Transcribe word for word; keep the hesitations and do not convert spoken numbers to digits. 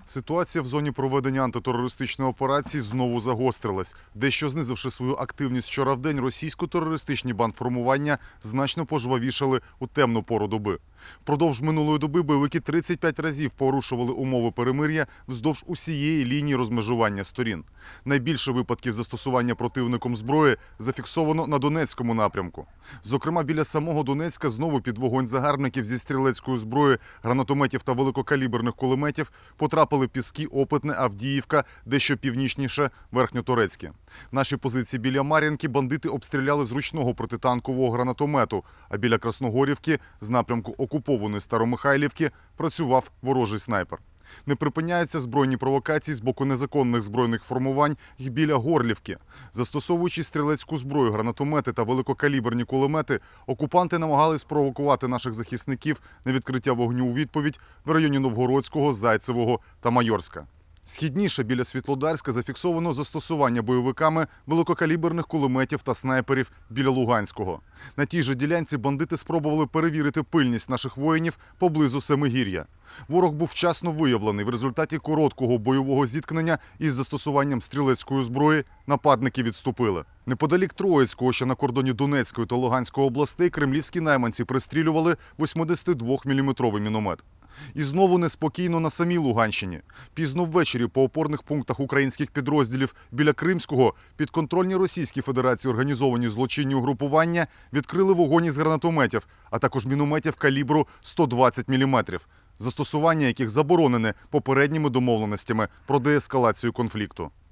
Ситуація в зоні проведення антитерористичної операції знову загострилась. Дещо знизивши свою активність вчора в день, російсько-терористичні бандформування значно пожвавішали у темну пору доби. Впродовж минулої доби бойовики тридцять п'ять разів порушували умови перемир'я вздовж усієї лінії розмежування сторін. Найбільше випадків застосування противником зброї зафіксовано на Донецькому напрямку. Зокрема, біля самого Донецька знову під вогонь загарбників зі стрілецької зброї, гранатометів та великокаліберних кулеметів потрапили Піски, Опитне, Авдіївка, дещо північніше – Верхньоторецьке. Наші позиції біля Мар'їнки бандити обстріляли з ручного протитанкового гранатомету, а біля Красногорівки з напрямку окупованої Старомихайлівки працював ворожий снайпер. Не припиняються збройні провокації з боку незаконних збройних формувань і біля Горлівки. Застосовуючи стрілецьку зброю, гранатомети та великокаліберні кулемети, окупанти намагались спровокувати наших захисників на відкриття вогню у відповідь в районі Новгородського, Зайцевого та Майорська. Східніше біля Світлодарська зафіксовано застосування бойовиками великокаліберних кулеметів та снайперів біля Луганського. На тій же ділянці бандити спробували перевірити пильність наших воїнів поблизу Семигір'я. Ворог був вчасно виявлений. В результаті короткого бойового зіткнення із застосуванням стрілецької зброї нападники відступили. Неподалік Троїцького, що на кордоні Донецької та Луганської областей, кремлівські найманці пристрілювали вісімдесятидвоміліметровий міномет. І знову неспокійно на самій Луганщині. Пізно ввечері по опорних пунктах українських підрозділів біля Кримського підконтрольні Російській Федерації організовані злочинні угрупування відкрили вогонь із гранатометів, а також мінометів калібру сто двадцять міліметрів, застосування яких заборонене попередніми домовленостями про деескалацію конфлікту.